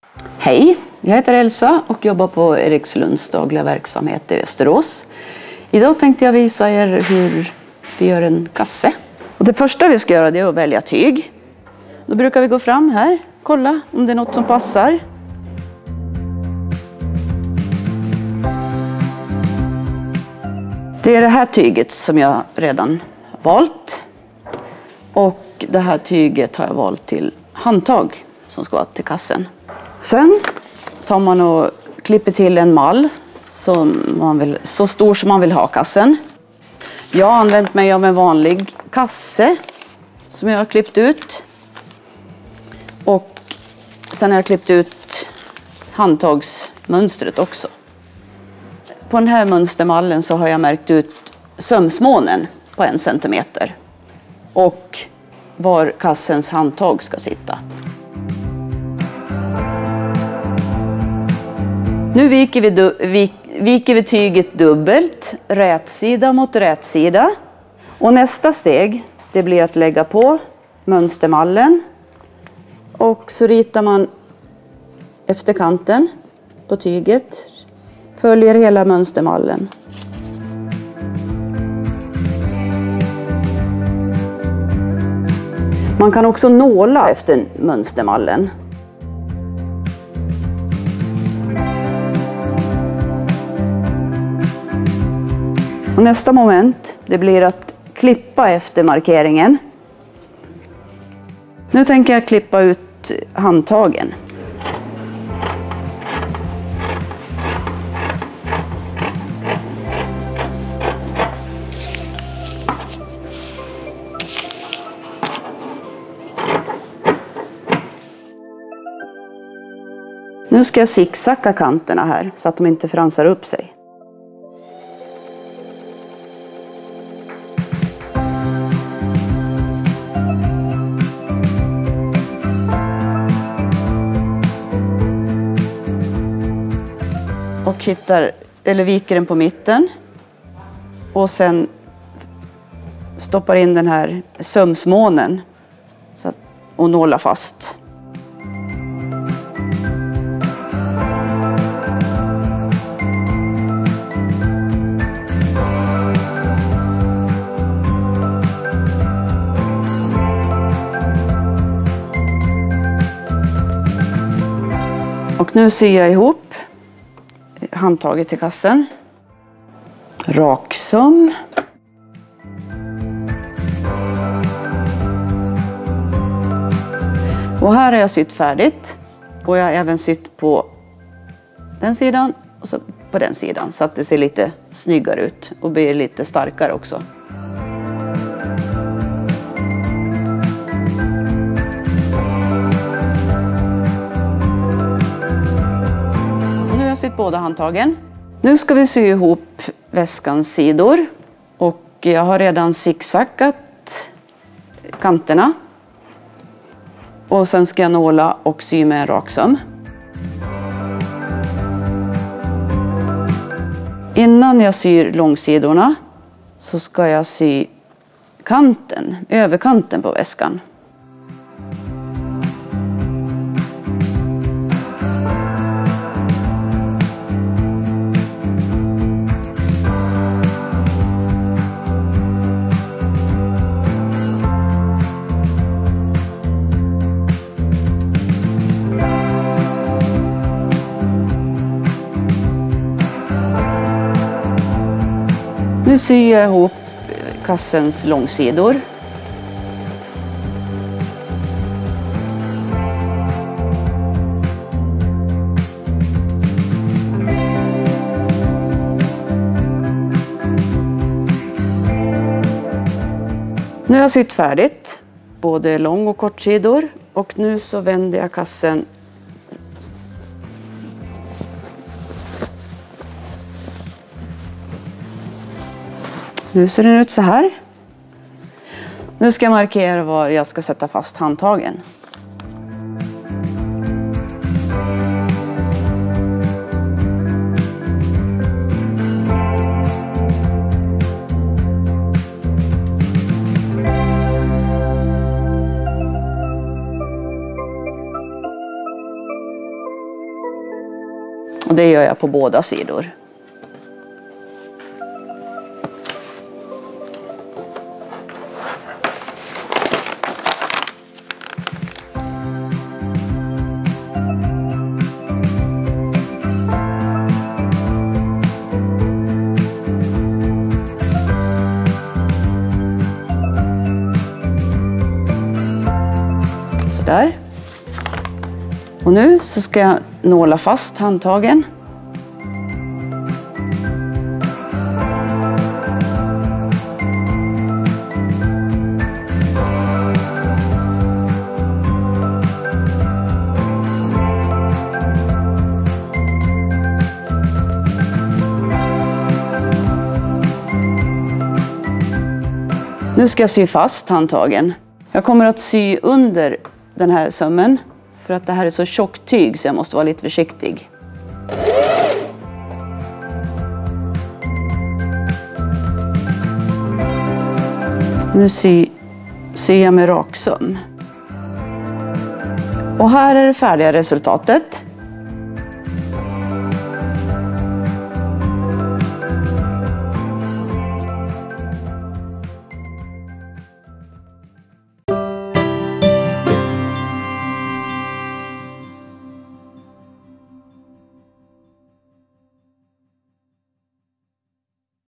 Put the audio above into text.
Hej, jag heter Elsa och jobbar på Erikslunds dagliga verksamhet i Västerås. Idag tänkte jag visa er hur vi gör en kasse. Och det första vi ska göra är att välja tyg. Då brukar vi gå fram här, kolla om det är något som passar. Det är det här tyget som jag redan valt. Och det här tyget har jag valt till handtag som ska vara till kassen. Sen tar man och klipper till en mall så stor som man vill ha kassen. Jag har använt mig av en vanlig kasse som jag har klippt ut. Och sen har jag klippt ut handtagsmönstret också. På den här mönstermallen så har jag märkt ut sömsmånen på 1 centimeter. Och var kassens handtag ska sitta. Nu viker vi tyget dubbelt, rätsida mot rätsida. Och nästa steg, det blir att lägga på mönstermallen. Och så ritar man efter kanten på tyget, följer hela mönstermallen. Man kan också nåla efter mönstermallen. Och nästa moment, det blir att klippa efter markeringen. Nu tänker jag klippa ut handtagen. Nu ska jag zigzacka kanterna här så att de inte fransar upp sig. Och viker den på mitten. Och sen stoppar in den här sömsmånen och nålar fast. Och nu syr jag ihop handtaget till kassen. Raksöm. Och här har jag sytt färdigt. Och jag har även sytt på den sidan och så på den sidan. Så att det ser lite snyggare ut och blir lite starkare också. Sytt båda handtagen. Nu ska vi sy ihop väskans sidor och jag har redan zigzackat kanterna. Och sen ska jag nåla och sy med en raksöm. Innan jag syr långsidorna så ska jag sy överkanten på väskan. Nu syr jag ihop kassens långsidor. Nu har jag sytt färdigt, både lång- och kortsidor. Och nu så vänder jag kassen Nu ser den ut så här. Nu ska jag markera var jag ska sätta fast handtagen. Och det gör jag på båda sidor. Där. Och nu så ska jag nåla fast handtagen. Nu ska jag sy fast handtagen. Jag kommer att sy under den här sömmen för att det här är så tjockt tyg så jag måste vara lite försiktig. Nu syr jag med raksöm. Och här är det färdiga resultatet.